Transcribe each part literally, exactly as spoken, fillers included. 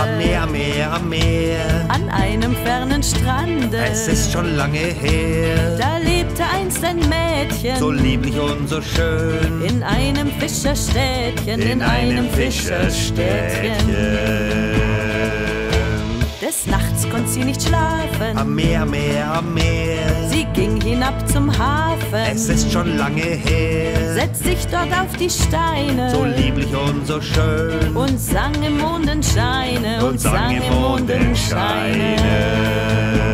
Am Meer, am Meer, am Meer, an einem fernen Strande. es ist schon lange her, Da lebte einst ein Mädchen, so lieblich und so schön, in einem Fischerstädtchen, in einem Fischerstädtchen. Des Nachts konnte sie nicht schlafen, Am Meer, am Meer, am Meer, sie ging hinab zum Hafen. es ist schon lange her, Setzt sich dort auf die Steine so lieblich und so schön, und sang im Mondenscheine, und sang im Mondenscheine.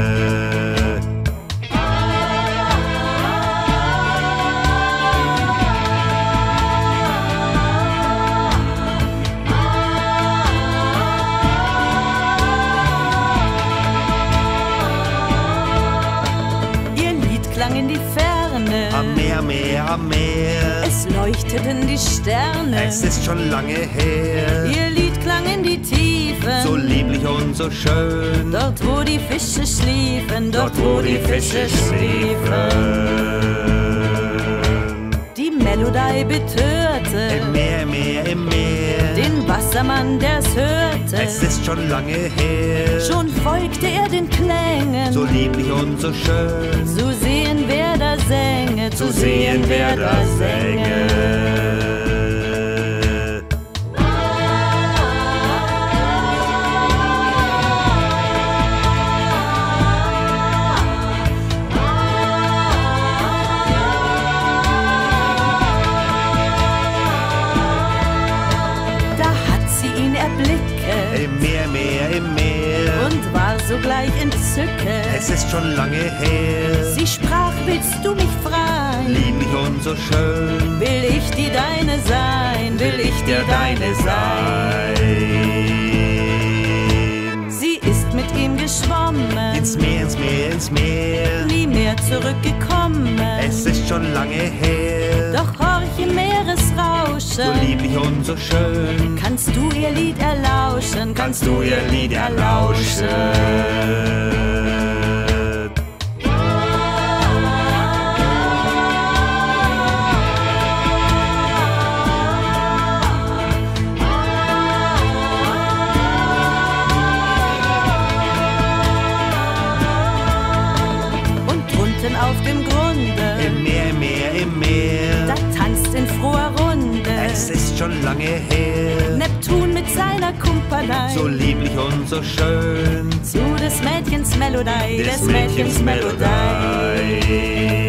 Klang in die Ferne, Am Meer, am Meer, am Meer, es leuchteten die Sterne. es ist schon lange her, Ihr Lied klang in die Tiefen, so lieblich und so schön, dort wo die Fische schliefen, dort wo die Fische schliefen. Die Melodie betörte Im Meer, im Meer, im Meer, den Wassermann, der's hörte. es ist schon lange her, Schon folgte er den Klängen, so lieblich und so schön, zu sehen, wer da sänge, zu sehen, wer da sänge. Da hat sie ihn erblicke Im Meer, Meer, im Meer, und war sogleich entzücke. es ist schon lange her, Sie sprach, willst du mich frei? lieblich und so schön, Will ich die deine sein? Will ich dir deine sein? Sie ist mit ihm geschwommen, ins Meer, ins Meer, ins Meer, nie mehr zurückgekommen. es ist schon lange her, Doch horch im Meeresrauschen, so lieblich und so schön, kannst du ihr Lied erlauschen? kannst du ihr Lied erlauschen. Und drunten auf dem Grunde, Im Meer, im Meer, im Meer, da tanzt in froher Runde es ist schon lange her, Neptun mit seiner Kumpanei, so lieblich und so schön, zu des Mädchens Melodie, des Mädchens Melodie.